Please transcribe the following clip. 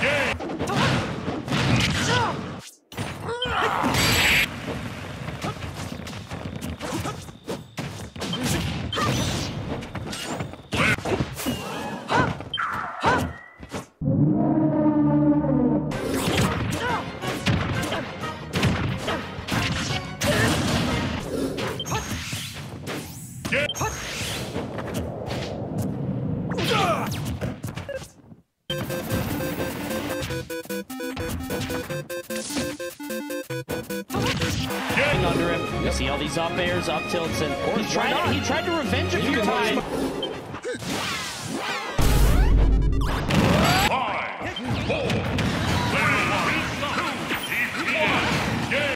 Under him. You see all these up airs, up tilts, and he tried to revenge a few times.